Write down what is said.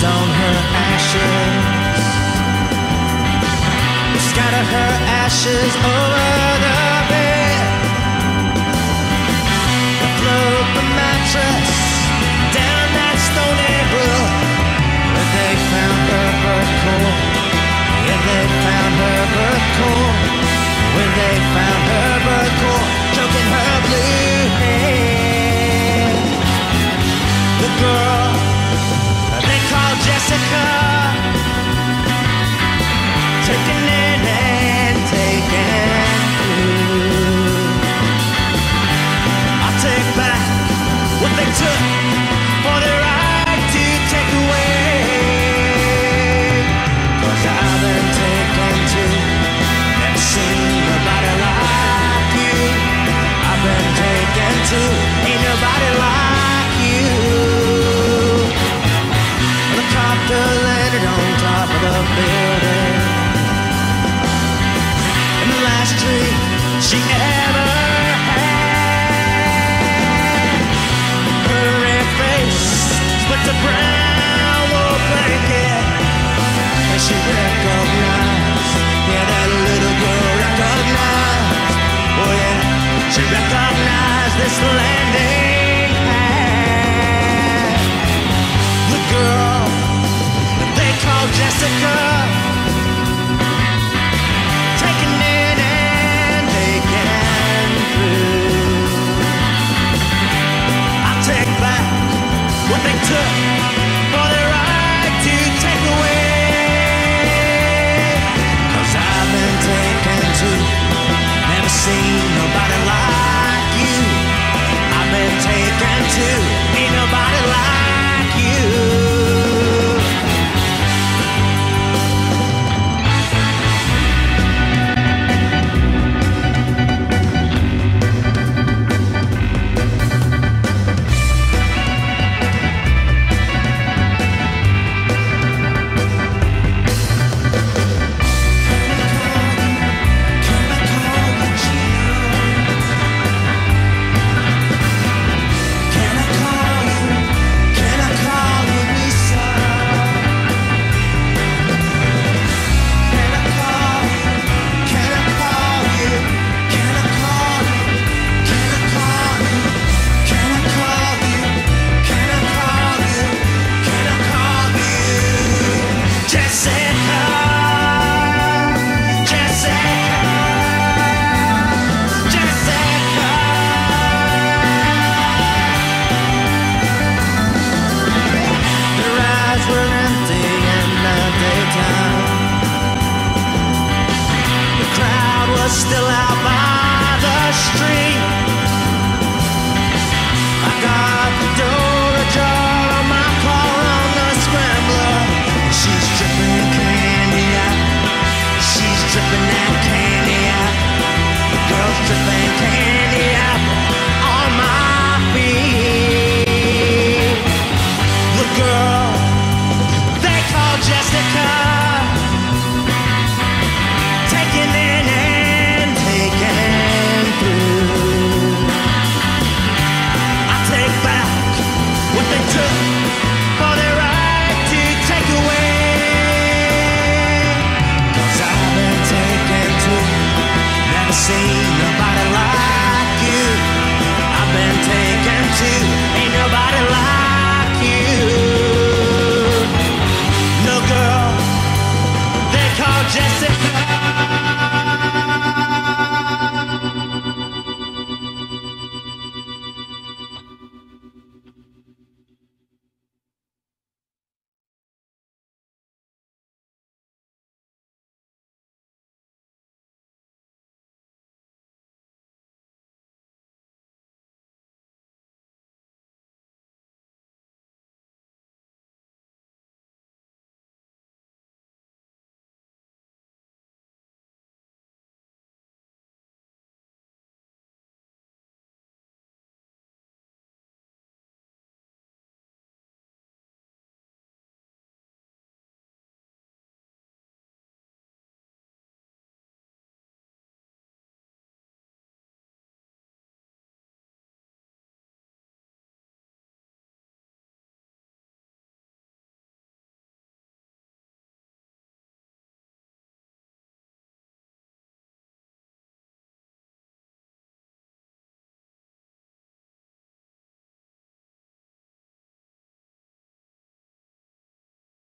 on her ashes. Scatter her ashes over the bed. Float the mattress down that stony brook. Where they found her birth core. Yeah, they found her birth core. When they found her birth core, choking her blue hair. The girl they called Jessica, taken in and taken through. I'll take back what they took for their right to take away. 'Cause I've been taken too, never seen nobody like you. I've been taken too, ain't nobody like you. The copter landed on top of the building, and the last tree she ever had. Her red face split the brown wool blanket, and she recognized, yeah, that little girl recognized, oh yeah, she recognized this landing pad. The girl that they called Jessica, taken in and taken through. I'll take back what they took for their right to take away. 'Cause I've been taken too, never seen nobody like you. I've been taken too, ain't nobody like you. Still out by the street, I got the door ajar on my car on the scrambler. She's dripping candy out, she's dripping that candy out. The girl's dripping candy out on my feet. The girl they call Jessica,